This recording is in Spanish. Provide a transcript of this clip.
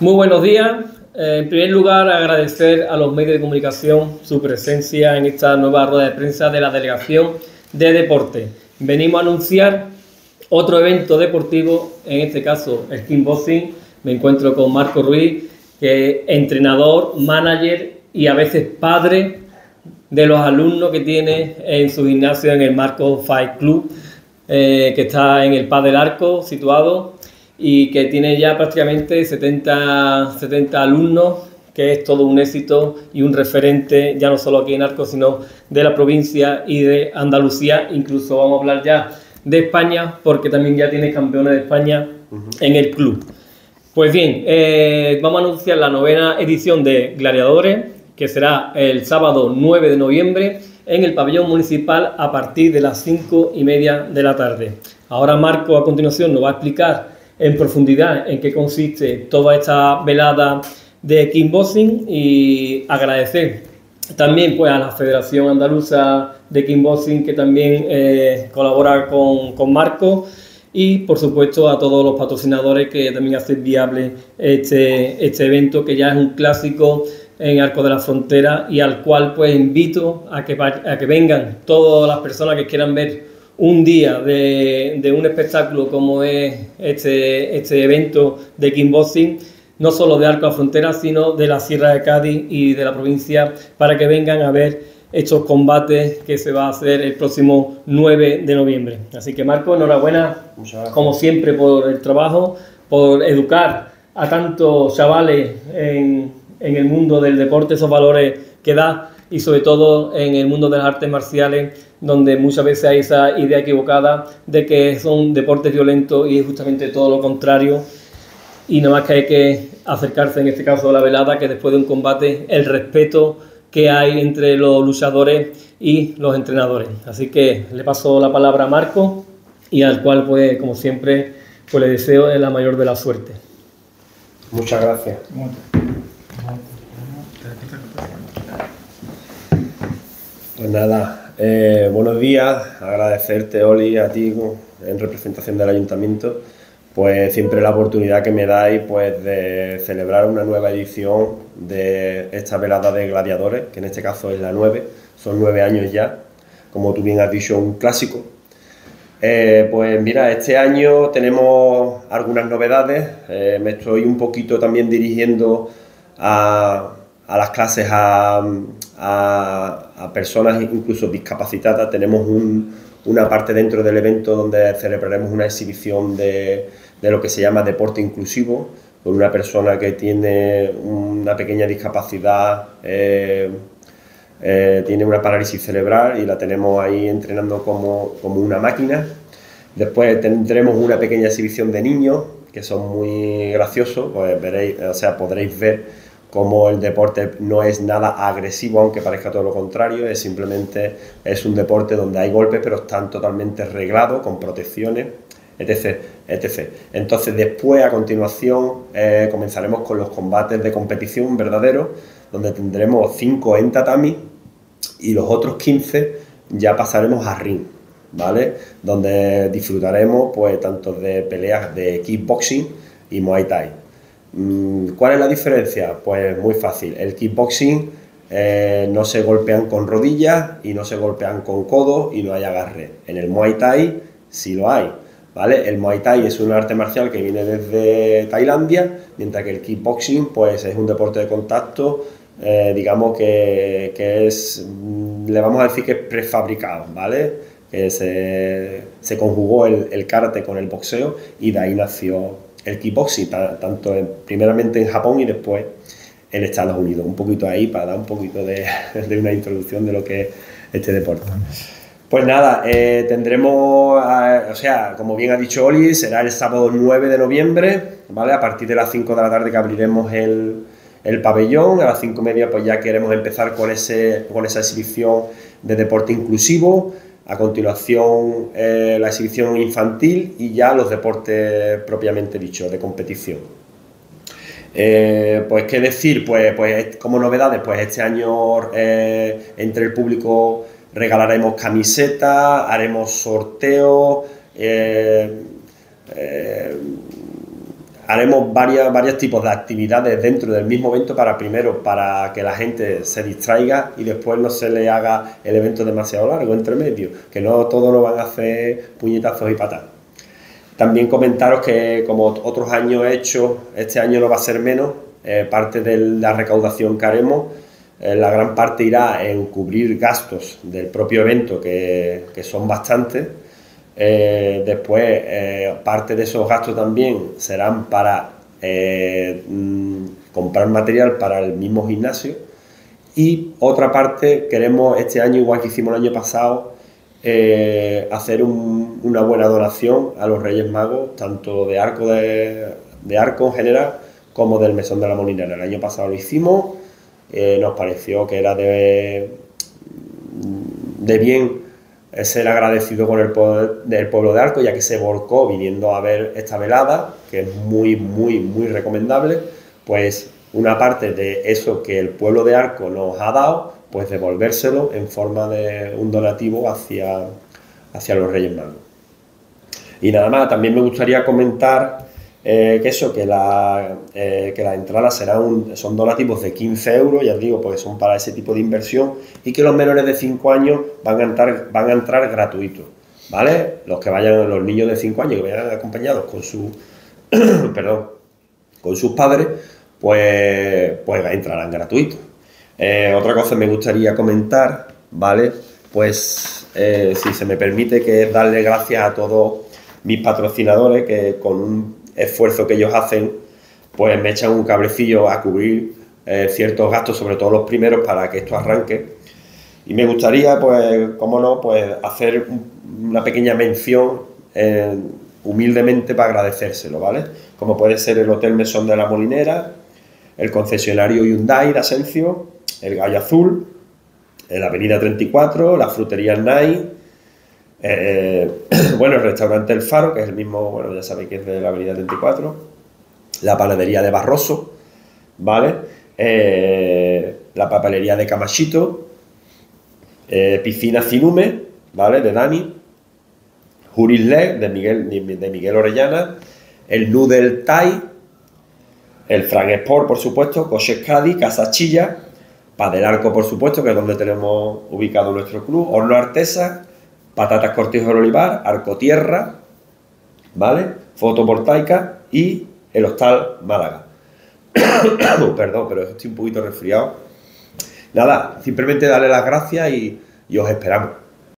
Muy buenos días. En primer lugar, agradecer a los medios de comunicación su presencia en esta nueva rueda de prensa de la Delegación de Deporte. Venimos a anunciar otro evento deportivo, en este caso el kickboxing. Me encuentro con Marco Ruiz, que es entrenador, manager y a veces padre de los alumnos que tiene en su gimnasio en el Marco Fight Club, que está en el Paz del Arco situado, y que tiene ya prácticamente 70 alumnos, que es todo un éxito y un referente, ya no solo aquí en Arco, sino de la provincia y de Andalucía. Incluso vamos a hablar ya de España, porque también ya tiene campeones de España en el club. Pues bien, vamos a anunciar la 9ª edición de Gladiadores, que será el sábado 9 de noviembre en el pabellón municipal a partir de las 5:30 de la tarde. Ahora Marco, a continuación, nos va a explicar en profundidad en qué consiste toda esta velada de kickboxing, y agradecer también pues a la Federación Andaluza de Kickboxing, que también colabora con Marco, y por supuesto a todos los patrocinadores que también hacen viable este evento, que ya es un clásico en Arco de la Frontera, y al cual pues invito a que vengan todas las personas que quieran ver un día de un espectáculo como es este evento de kickboxing, no solo de Arco de la Frontera, sino de la Sierra de Cádiz y de la provincia, para que vengan a ver estos combates que se va a hacer el próximo 9 de noviembre. Así que Marco, enhorabuena, como siempre, por el trabajo, por educar a tantos chavales en el mundo del deporte, esos valores que da, y sobre todo en el mundo de las artes marciales, donde muchas veces hay esa idea equivocada de que son deportes violentos, y es justamente todo lo contrario. Y nada más que hay que acercarse, en este caso a la velada, que después de un combate, el respeto que hay entre los luchadores y los entrenadores. Así que le paso la palabra a Marco, y al cual, pues, como siempre, pues le deseo la mayor de la suerte. Muchas gracias. Pues nada, buenos días, agradecerte, Oli, a ti en representación del Ayuntamiento, pues siempre la oportunidad que me dais, pues, de celebrar una nueva edición de esta velada de gladiadores, que en este caso es la 9, son 9 años ya, como tú bien has dicho, un clásico. Pues mira, este año tenemos algunas novedades. Me estoy un poquito también dirigiendo a las clases a personas incluso discapacitadas. Tenemos una parte dentro del evento donde celebraremos una exhibición de lo que se llama deporte inclusivo, con una persona que tiene una pequeña discapacidad, tiene una parálisis cerebral, y la tenemos ahí entrenando como una máquina. Después tendremos una pequeña exhibición de niños que son muy graciosos, pues veréis, o sea, podréis ver cómo el deporte no es nada agresivo, aunque parezca todo lo contrario. Es simplemente un deporte donde hay golpes, pero están totalmente reglados, con protecciones, etc, etc. Entonces después, a continuación, comenzaremos con los combates de competición verdaderos, donde tendremos 5 en tatami, y los otros 15 ya pasaremos a ring, ¿vale? Donde disfrutaremos, pues, tanto de peleas de kickboxing y muay thai. ¿Cuál es la diferencia? Pues muy fácil. El kickboxing no se golpean con rodillas y no se golpean con codos y no hay agarre. En el muay thai sí lo hay, ¿vale? El muay thai es un arte marcial que viene desde Tailandia, mientras que el kickboxing, pues, es un deporte de contacto, digamos que es, le vamos a decir que es prefabricado, ¿vale? Que se conjugó el karate con el boxeo, y de ahí nació el kickboxing, tanto primeramente en Japón y después en Estados Unidos. Un poquito ahí para dar un poquito de una introducción de lo que es este deporte. Pues nada, tendremos, o sea, como bien ha dicho Oli, será el sábado 9 de noviembre, ¿vale? A partir de las 5 de la tarde, que abriremos el pabellón. A las 5:30 pues ya queremos empezar con esa exhibición de deporte inclusivo. A continuación, la exhibición infantil, y ya los deportes propiamente dichos de competición. Pues qué decir, pues como novedades, pues este año entre el público regalaremos camisetas, haremos sorteos, haremos varios tipos de actividades dentro del mismo evento primero para que la gente se distraiga y después no se le haga el evento demasiado largo entre medio, que no todos lo van a hacer puñetazos y patadas. También comentaros que como otros años he hecho, este año no va a ser menos, parte de la recaudación que haremos, la gran parte irá en cubrir gastos del propio evento, que son bastantes. Después, parte de esos gastos también serán para comprar material para el mismo gimnasio, y otra parte queremos este año, igual que hicimos el año pasado, hacer una buena donación a los Reyes Magos, tanto de arco en general como del Mesón de la Molinera. El año pasado lo hicimos, nos pareció que era de bien ser agradecido con el pueblo de Arco, ya que se volcó viniendo a ver esta velada, que es muy recomendable. Pues una parte de eso que el pueblo de Arco nos ha dado, pues devolvérselo en forma de un donativo hacia los Reyes Magos. Y nada más, también me gustaría comentar que las entradas son donativos de 15 euros, ya os digo, porque son para ese tipo de inversión, y que los menores de 5 años van a entrar gratuitos, ¿vale? Los niños de 5 años que vayan acompañados con con sus padres, pues entrarán gratuitos. Otra cosa me gustaría comentar, ¿vale? Pues si se me permite, que es darle gracias a todos mis patrocinadores, que con un esfuerzo que ellos hacen, pues me echan un cablecillo a cubrir ciertos gastos, sobre todo los primeros, para que esto arranque. Y me gustaría, pues, cómo no, pues hacer una pequeña mención humildemente para agradecérselo, ¿vale? Como puede ser el Hotel Mesón de la Molinera, el concesionario Hyundai de Asencio, el Gallo Azul, la Avenida 34, la frutería Nai, bueno, el restaurante El Faro, que es el mismo, bueno, ya sabéis que es de la Avenida 34, la panadería de Barroso, ¿vale? La papelería de Camachito, Piscina Cinume, ¿vale? De Dani, Juris Leg, de Miguel Orellana, el Noodle Thai, el Frank Sport, por supuesto, Coches Cádiz, Casa Chilla, Padel Arco, por supuesto, que es donde tenemos ubicado nuestro club, Horno Artesa, Patatas Cortijo del Olivar, Arco Tierra, ¿vale? Fotovoltaica y el Hostal Málaga. Perdón, pero estoy un poquito resfriado. Nada, simplemente darle las gracias y os esperamos.